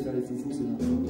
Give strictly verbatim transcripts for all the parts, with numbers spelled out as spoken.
faire les foufous, c'est bon.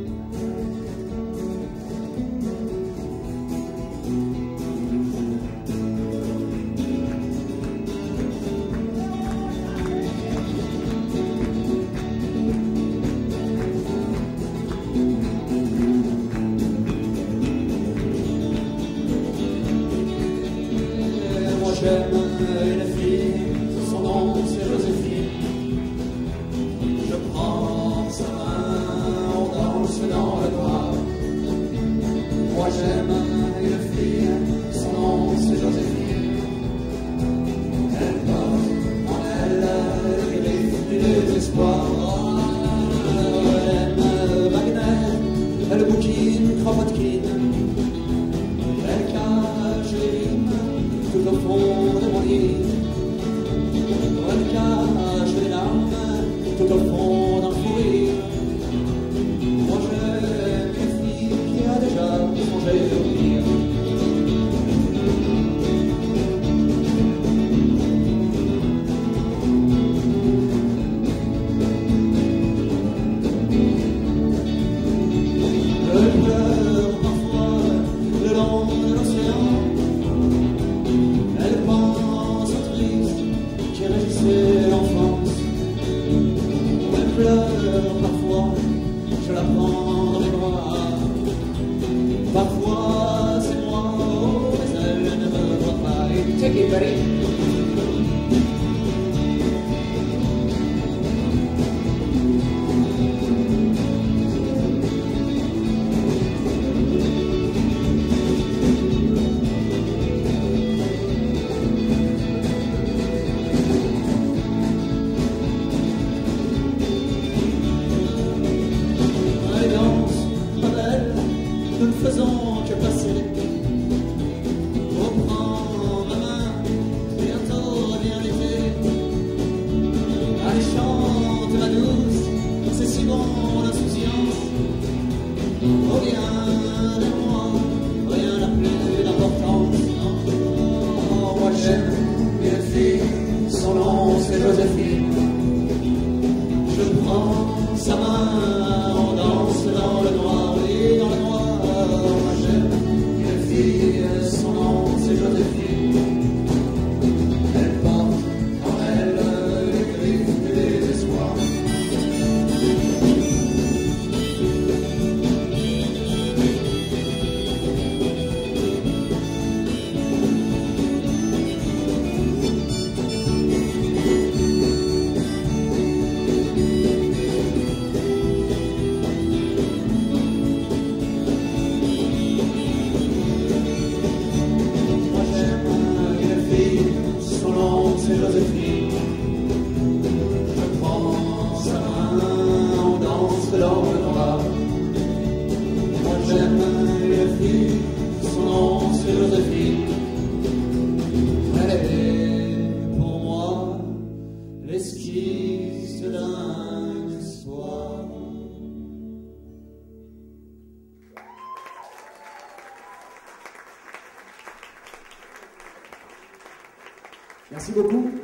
J'aime une fille, son nom c'est Joséphine. Je prends sa main, on danse dans le noir. Moi j'aime une fille, son nom c'est Joséphine. Elle porte en elle le griffe du désespoir. Elle aime Wagner, elle bouquine Kropotkin. Elle cache les rimes tout au fond de mon lit. Elle cache les larmes tout au fond d'un fou rire. Moi j'aime une fille qui a déjà songé au pire. Je pleure parfois le long de l'océan. Elle pense au triste qui régissait l'enfance. Elle pleure parfois, je la prends dans les bras. Parfois c'est moi, oh, mais elle ne me voit pas. Et take it, buddy. Nous ne faisons que passer. Reprends ma main, bientôt revient l'été. Allez, chante ma douce, c'est si bon l'insouciance. Oh, rien de moi, rien n'a plus d'importance. Oh, moi j'aime une fille, son nom c'est Joséphine. Je prends sa main, on danse dans le noir, et dans le noir. Moi j'aime une fille, son nom c'est Joséphine. Elle porte en elle les griffes du désespoir. Son nom c'est Joséphine. Je prends sa main, on danse dans le noir. Moi j'aime une fille, son nom c'est Joséphine. Elle est pour moi l'esquisse d'un soir. Merci beaucoup.